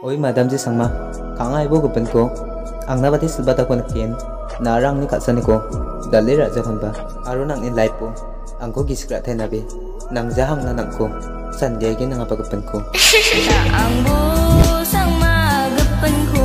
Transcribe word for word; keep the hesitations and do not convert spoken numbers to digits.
Oi madam ji sangma kangai bo gupen ko angna bati silbata ko nakin narang ni katsa ni ko dalle raja konba aro nang in life po angko giskra thai nabe nang jahang na nang ko sandya gi nang apa gupen ko ang bu sangma gupen ko